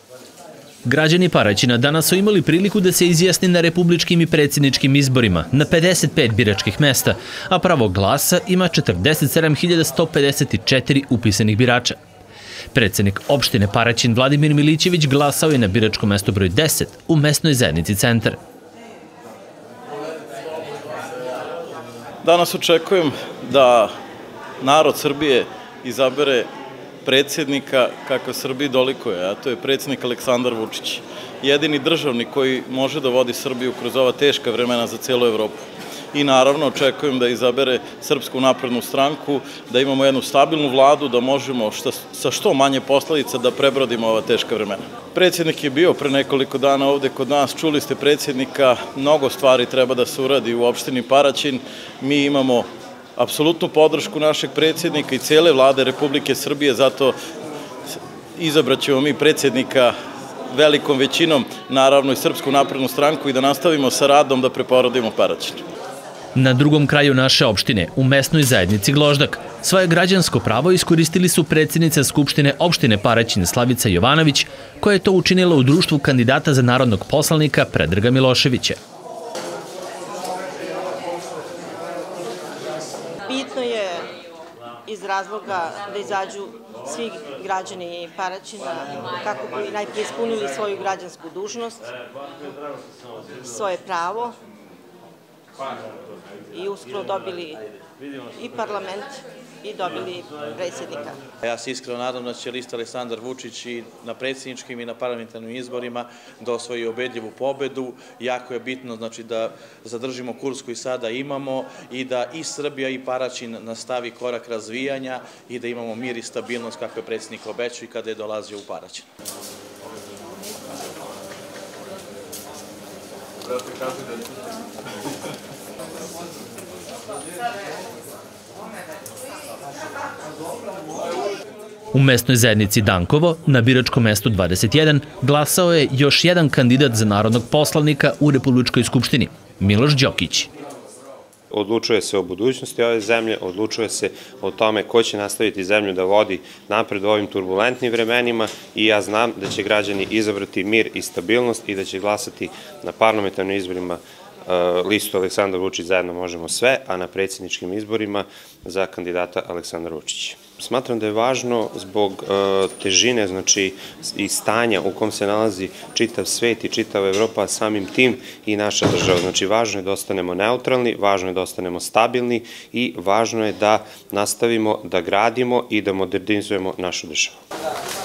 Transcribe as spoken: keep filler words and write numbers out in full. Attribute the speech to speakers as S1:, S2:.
S1: Građani Paraćina danas su imali priliku da se izjasni na republičkim i predsjedničkim izborima na pedeset pet biračkih mesta, a pravo glasa ima četrdeset sedam hiljada sto pedeset četiri upisanih birača. Predsjednik opštine Paraćin Vladimir Milićević glasao je na biračkom mestu broj deset u mesnoj zajednici Centar.
S2: Danas očekujem da narod Srbije izabere predsjednika kako Srbiji dolikuje, a to je predsjednik Aleksandar Vučić. Jedini državnik koji može da vodi Srbiju kroz ova teška vremena za cijelu Evropu. I naravno očekujem da izabere Srpsku naprednu stranku, da imamo jednu stabilnu vladu, da možemo sa što manje posledica da prebrodimo ova teška vremena. Predsjednik je bio pre nekoliko dana ovde kod nas, čuli ste predsjednika, mnogo stvari treba da se uradi u opštini Paraćin. Mi imamo apsolutnu podršku našeg predsjednika i cijele vlade Republike Srbije, zato izabrat ćemo mi predsjednika velikom većinom, naravno i Srpsku naprednu stranku, i da nastavimo sa radom da preporodimo Paraćin.
S1: Na drugom kraju naše opštine, u mesnoj zajednici Gloždak, svoje građansko pravo iskoristili su predsjednica Skupštine opštine Paraćin Slavica Jovanović, koja je to učinila u društvu kandidata za narodnog poslanika Predraga Miloševića.
S3: Bitno je iz razloga da izađu svi građani Paraćina kako bi najprije ispunili svoju građansku dužnost, svoje pravo i uskoro dobili i parlament i dobili predsjednika.
S4: Ja se iskreno nadam da će lista Aleksandar Vučić i na predsjedničkim i na parlamentarnim izborima da osvoji ubedljivu pobedu. Jako je bitno znači, da zadržimo kurs koji sada imamo i da i Srbija i Paraćin nastavi korak razvijanja i da imamo mir i stabilnost kako je predsjednik obećao i kada je dolazio u Paraćin.
S1: U mesnoj zajednici Dankovo, na biračkom mestu dvadeset jedan, glasao je još jedan kandidat za narodnog poslanika u Republičkoj skupštini, Miloš Đokić.
S5: Odlučuje se o budućnosti ove zemlje, odlučuje se o tome ko će nastaviti zemlju da vodi napred u ovim turbulentnim vremenima i ja znam da će građani izabrati mir i stabilnost i da će glasati na parlamentarnim izborima listu Aleksandar Vučić zajedno možemo sve, a na predsjedničkim izborima za kandidata Aleksandar Vučić. Smatram da je važno zbog težine znači, i stanja u kom se nalazi čitav svet i čitava Evropa, samim tim i naša država. Znači, važno je da ostanemo neutralni, važno je da ostanemo stabilni i važno je da nastavimo da gradimo i da modernizujemo našu državu.